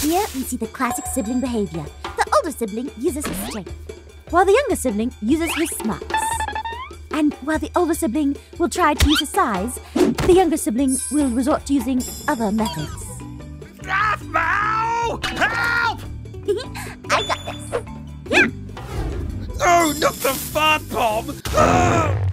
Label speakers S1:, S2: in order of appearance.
S1: Here we see the classic sibling behavior. The older sibling uses his strength, while the younger sibling uses his smarts. And while the older sibling will try to use his size, the younger sibling will resort to using other methods.
S2: Aphmau! Help!
S1: I got this. Yeah!
S2: No, not the fart bomb!